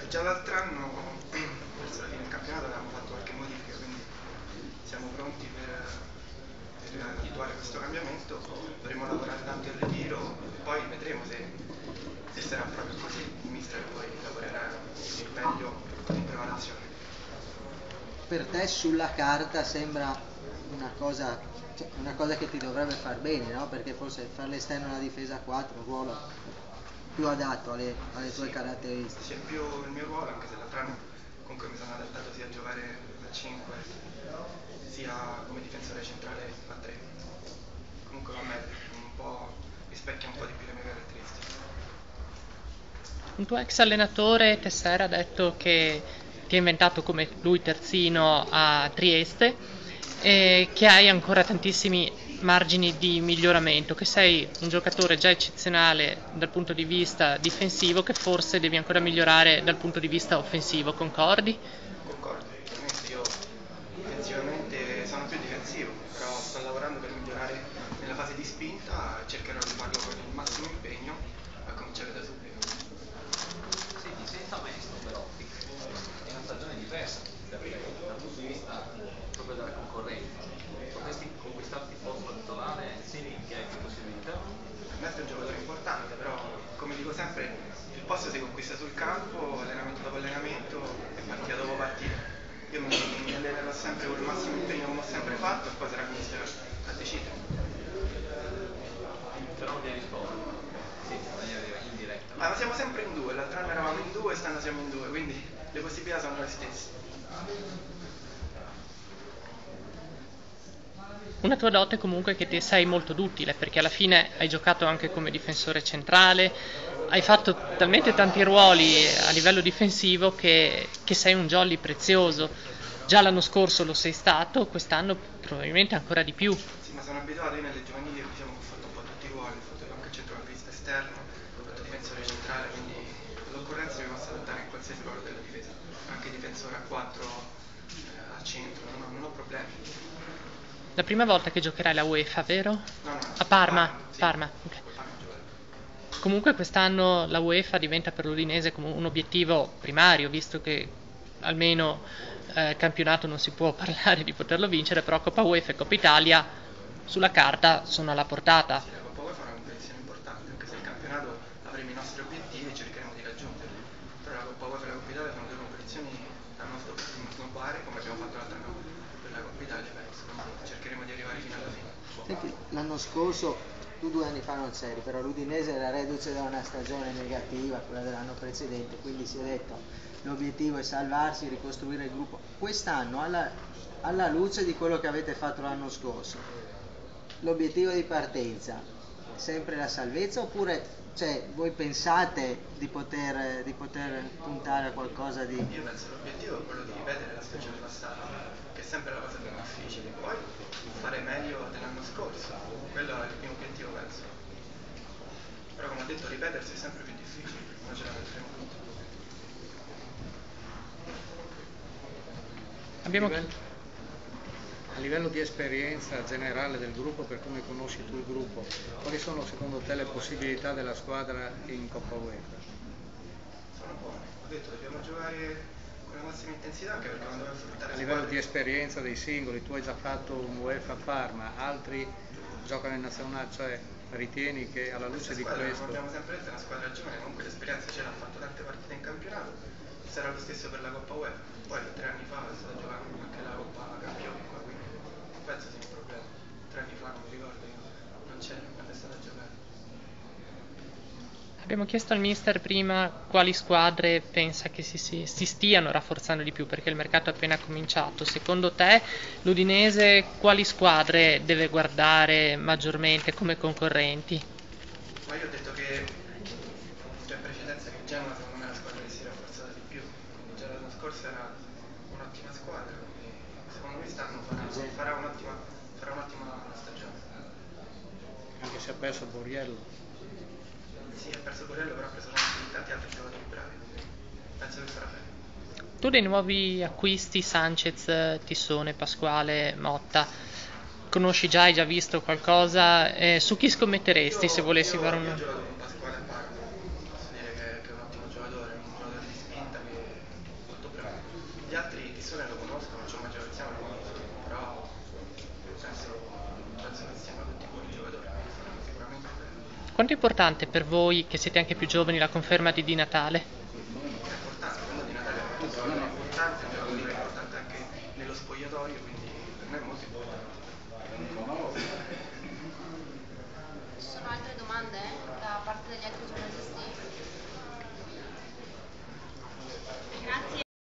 già l'altro anno, verso la fine del campionato, avevamo fatto qualche modifica, quindi siamo pronti per attuare questo cambiamento. Dovremo lavorare tanto il ritiro, poi vedremo se sarà proprio così. Il mister poi lavorerà il meglio in preparazione. Per te sulla carta sembra una cosa, cioè, una cosa che ti dovrebbe far bene, no? Perché forse fare l'esterno alla difesa 4 un ruolo più adatto alle tue caratteristiche. C'è più il mio ruolo, anche se l'altro anno comunque mi sono adattato sia a giocare a 5 sia come difensore centrale a 3. Comunque va meglio, rispecchia un po' di più le mie caratteristiche. Un tuo ex allenatore, Tessera, ha detto che ti ha inventato come lui terzino a Trieste e che hai ancora tantissimi margini di miglioramento, che sei un giocatore già eccezionale dal punto di vista difensivo, che forse devi ancora migliorare dal punto di vista offensivo, concordi? Concordo, ovviamente io difensivamente sono più difensivo, però sto lavorando per migliorare nella fase di spinta e cercherò di farlo con il massimo impegno a cominciare da subito. Senti, senza Maestro però, è una stagione diversa per te, dal punto di vista proprio della concorrenza. Potresti conquistarti il posto titolare, senti che hai più possibilità? Per me è un giocatore importante, però come dico sempre, il posto si conquista sul campo, allenamento dopo allenamento e partita dopo partita. Io mi allenerò sempre con il massimo impegno come ho sempre fatto e poi sarà il mister a decidere. Però non mi hai risposto. Sì, in maniera indiretta. Ma siamo sempre in due, l'altro anno eravamo in due e quest'anno siamo in due, quindi le possibilità sono le stesse. Una tua dote comunque che ti sei molto d'utile, perché alla fine hai giocato anche come difensore centrale, hai fatto talmente tanti ruoli a livello difensivo che sei un jolly prezioso. Già l'anno scorso lo sei stato, quest'anno probabilmente ancora di più. Sì, ma sono abituato, io nelle giovanili diciamo che ho fatto un po' tutti i ruoli, ho fatto anche centrocampista esterno, ho fatto difensore centrale, quindi all'occorrenza mi posso adattare in qualsiasi ruolo della difesa, anche difensore a 4, a centro, non ho problemi. La prima volta che giocherai la UEFA, vero? No, A Parma? sì, Parma, ok. col Parma ho giocato. Comunque quest'anno la UEFA diventa per l'Udinese come un obiettivo primario, visto che almeno campionato non si può parlare di poterlo vincere, però Coppa UEFA e Coppa Italia sulla carta sono alla portata. Sì, la Coppa UEFA è una competizione importante, anche se il campionato avremo i nostri obiettivi e cercheremo di raggiungerli. Però la Coppa UEFA e la Coppa Italia sono due competizioni da non snobbare, come abbiamo fatto l'altro anno per la Coppa Italia, penso. Quindi cercheremo di arrivare fino alla fine. Senti, l'anno scorso, tu 2 anni fa non c'eri, però l'Udinese era reduce da una stagione negativa, quella dell'anno precedente, quindi si è detto l'obiettivo è salvarsi, ricostruire il gruppo. Quest'anno, alla luce di quello che avete fatto l'anno scorso, l'obiettivo di partenza è sempre la salvezza oppure cioè, voi pensate di poter puntare a qualcosa di... Io penso che l'obiettivo è quello di ripetere la stagione passata, che è sempre la cosa più difficile, poi fare meglio dell'anno scorso, quello è il primo obiettivo penso. Però come ho detto ripetersi è sempre più difficile, noi ce la metteremo tutti. Abbiamo A livello di esperienza generale del gruppo, per come conosci tu il gruppo, quali sono secondo te le possibilità della squadra in Coppa UEFA? Sono buoni, ho detto dobbiamo giocare con la massima intensità anche perché quando vai a affrontare A livello di esperienza dei singoli, tu hai già fatto un UEFA a Parma, altri giocano in nazionale, cioè ritieni che alla luce di squadra, questo... come abbiamo sempre detto, è una squadra giovane, comunque l'esperienza ce l'ha, fatto tante partite in campionato, sarà lo stesso per la Coppa UEFA, poi 3 anni fa è stata giocando anche la Coppa Campioni qua, quindi non penso sia un problema. 3 anni fa non mi ricordo, io non c'ero quando è stata giocata. Abbiamo chiesto al mister prima quali squadre pensa che si stiano rafforzando di più perché il mercato è appena cominciato. Secondo te l'Udinese quali squadre deve guardare maggiormente come concorrenti? Ma io ho detto che già in precedenza che Genoa secondo me è la squadra che si è rafforzata di più, quindi già l'anno scorso era un'ottima squadra, quindi secondo me quest'anno farà un'ottima stagione. Anche se ha perso Borriello. Sì, ha perso Borrello, però ha preso tanti altri giocatori bravi, quindi penso che farà bene. Tu dei nuovi acquisti, Sanchez, Tissone, Pasquale, Motta, conosci già, hai già visto qualcosa? Su chi scommetteresti se volessi fare Io ho un... giocato con Pasquale a Parma, posso dire che è un ottimo giocatore di spinta che persone lo conoscono, c'è un maggioranza lo conoscono, però penso che siano tutti buoni giocatori, sicuramente. Quanto è importante per voi, che siete anche più giovani, la conferma di Di Natale? È importante, quello di Natale è un giocatore importante, un giocatore importante anche nello spogliatoio, quindi per me è molto importante.